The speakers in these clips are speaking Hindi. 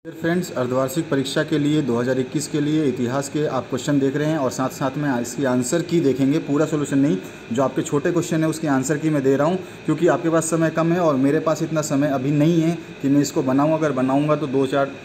डियर फ्रेंड्स, अर्धवार्षिक परीक्षा के लिए 2021 के लिए इतिहास के आप क्वेश्चन देख रहे हैं और साथ साथ में इसकी आंसर की देखेंगे। पूरा सोल्यूशन नहीं, जो आपके छोटे क्वेश्चन है उसकी आंसर की मैं दे रहा हूं, क्योंकि आपके पास समय कम है और मेरे पास इतना समय अभी नहीं है कि मैं इसको बनाऊं। अगर बनाऊंगा तो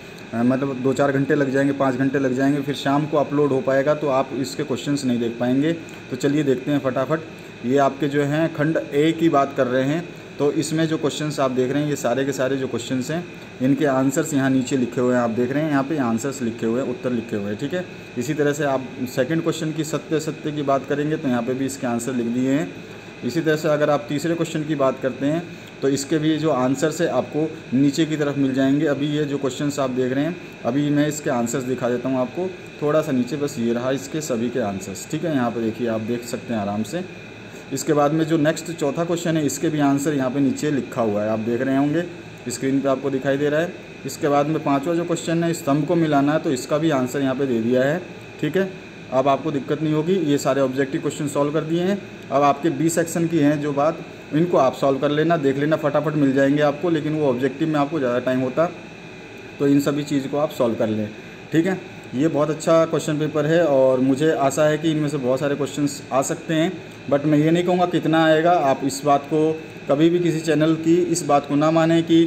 2-4 घंटे लग जाएंगे, 5 घंटे लग जाएंगे, फिर शाम को अपलोड हो पाएगा तो आप इसके क्वेश्चंस नहीं देख पाएंगे। तो चलिए देखते हैं फटाफट। ये आपके जो हैं खंड ए की बात कर रहे हैं, तो इसमें जो क्वेश्चंस आप देख रहे हैं ये सारे के सारे जो क्वेश्चंस हैं इनके आंसर्स यहाँ नीचे लिखे हुए हैं। आप देख रहे हैं यहाँ पे आंसर्स लिखे हुए हैं, उत्तर लिखे हुए हैं, ठीक है। इसी तरह से आप सेकंड क्वेश्चन की सत्य की बात करेंगे तो यहाँ पे भी इसके आंसर लिख दिए हैं। इसी तरह से अगर आप तीसरे क्वेश्चन की बात करते हैं तो इसके भी जो आंसर्स है आपको नीचे की तरफ मिल जाएंगे। अभी ये जो क्वेश्चंस आप देख रहे हैं, अभी मैं इसके आंसर्स दिखा देता हूँ आपको थोड़ा सा नीचे। बस ये रहा इसके सभी के आंसर्स, ठीक है। यहाँ पर देखिए, आप देख सकते हैं आराम से। इसके बाद में जो नेक्स्ट चौथा क्वेश्चन है इसके भी आंसर यहाँ पे नीचे लिखा हुआ है, आप देख रहे होंगे, स्क्रीन पे आपको दिखाई दे रहा है। इसके बाद में पांचवा जो क्वेश्चन है, स्तंभ को मिलाना है, तो इसका भी आंसर यहाँ पे दे दिया है, ठीक है। अब आपको दिक्कत नहीं होगी, ये सारे ऑब्जेक्टिव क्वेश्चन सॉल्व कर दिए हैं। अब आपके बी सेक्शन की हैं जो बात, इनको आप सॉल्व कर लेना, देख लेना, फटाफट मिल जाएंगे आपको, लेकिन वो ऑब्जेक्टिव में आपको ज़्यादा टाइम होता, तो इन सभी चीज़ को आप सॉल्व कर लें, ठीक है। ये बहुत अच्छा क्वेश्चन पेपर है और मुझे आशा है कि इनमें से बहुत सारे क्वेश्चंस आ सकते हैं, बट मैं ये नहीं कहूँगा कितना आएगा। आप इस बात को कभी भी किसी चैनल की इस बात को ना माने कि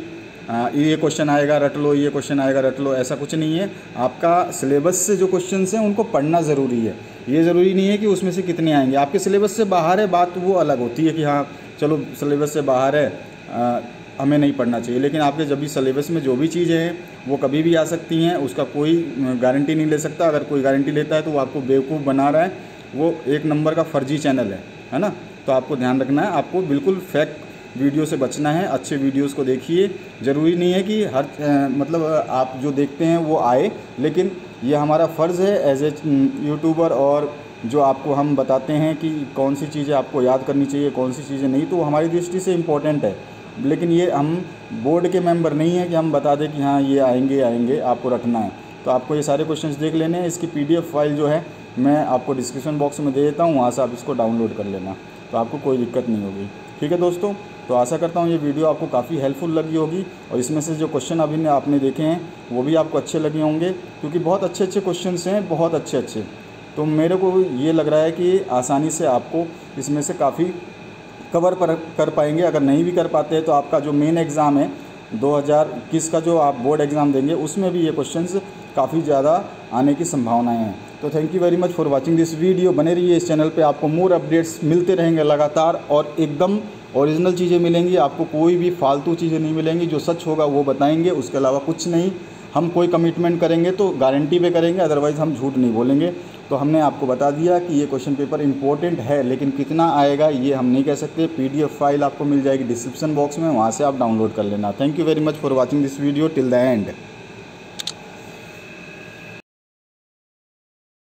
ये क्वेश्चन आएगा रट लो, ये क्वेश्चन आएगा रट लो, ऐसा कुछ नहीं है। आपका सिलेबस से जो क्वेश्चंस हैं उनको पढ़ना ज़रूरी है। ये ज़रूरी नहीं है कि उसमें से कितने आएंगे। आपके सिलेबस से बाहर है बात, वो अलग होती है कि हाँ चलो सिलेबस से बाहर है, हमें नहीं पढ़ना चाहिए। लेकिन आपके जब भी सिलेबस में जो भी चीज़ें हैं वो कभी भी आ सकती हैं, उसका कोई गारंटी नहीं ले सकता। अगर कोई गारंटी लेता है तो वो आपको बेवकूफ़ बना रहा है, वो एक नंबर का फर्जी चैनल है ना। तो आपको ध्यान रखना है, आपको बिल्कुल फेक वीडियो से बचना है। अच्छे वीडियोस को देखिए, ज़रूरी नहीं है कि हर मतलब आप जो देखते हैं वो आए, लेकिन ये हमारा फ़र्ज़ है एज ए यूट्यूबर, और जो आपको हम बताते हैं कि कौन सी चीज़ें आपको याद करनी चाहिए, कौन सी चीज़ें नहीं, तो वो हमारी दृष्टि से इम्पोर्टेंट है। लेकिन ये हम बोर्ड के मेंबर नहीं हैं कि हम बता दें कि हाँ ये आएंगे, आपको रखना है। तो आपको ये सारे क्वेश्चंस देख लेने हैं। इसकी PDF फाइल जो है मैं आपको डिस्क्रिप्शन बॉक्स में दे देता हूँ, वहाँ से आप इसको डाउनलोड कर लेना, तो आपको कोई दिक्कत नहीं होगी, ठीक है दोस्तों। तो आशा करता हूँ ये वीडियो आपको काफ़ी हेल्पफुल लगी होगी और इसमें से जो क्वेश्चन अभी आपने देखे हैं वो भी आपको अच्छे लगे होंगे, क्योंकि बहुत अच्छे क्वेश्चन हैं, बहुत अच्छे। तो मेरे को ये लग रहा है कि आसानी से आपको इसमें से काफ़ी कवर कर पाएंगे। अगर नहीं भी कर पाते हैं तो आपका जो मेन एग्ज़ाम है 2021 का, जो आप बोर्ड एग्ज़ाम देंगे, उसमें भी ये क्वेश्चंस काफ़ी ज़्यादा आने की संभावनाएं हैं। तो thank you very much for watching this video. बने रहिए इस चैनल पे, आपको मोर अपडेट्स मिलते रहेंगे लगातार और एकदम ओरिजिनल चीज़ें मिलेंगी। आपको कोई भी फालतू चीज़ें नहीं मिलेंगी, जो सच होगा वो बताएंगे, उसके अलावा कुछ नहीं। हम कोई कमिटमेंट करेंगे तो गारंटी पे करेंगे, अदरवाइज़ हम झूठ नहीं बोलेंगे। तो हमने आपको बता दिया कि ये क्वेश्चन पेपर इंपॉर्टेंट है, लेकिन कितना आएगा ये हम नहीं कह सकते। PDF फाइल आपको मिल जाएगी डिस्क्रिप्शन बॉक्स में, वहाँ से आप डाउनलोड कर लेना। Thank you very much for watching this video till the and.